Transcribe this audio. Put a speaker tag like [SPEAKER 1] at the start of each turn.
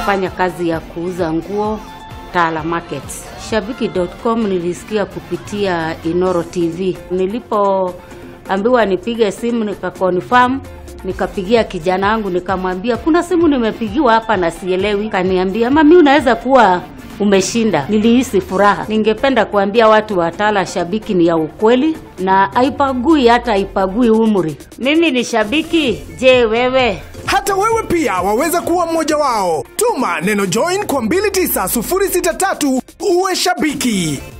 [SPEAKER 1] nafanya kazi ya kuuza nguo Tala Markets. Shabiki.com nilisikia kupitia Inoro TV. Nilipoambiwa nipige simu nikakonfirm, nikapigia kijana wangu nikamwambia kuna simu nimepigiwa hapa na sielewi. Kaniambia mami unaweza kuwa umeshinda. Nilihisi furaha. Ningependa kuambia watu wa Tala Shabiki ni ya ukweli na haipagui umri. Mimi ni shabiki, je wewe?
[SPEAKER 2] Hata wewe pia waweza kuwa mmoja wao. Tuma neno join kwa 29063 uwe shabiki.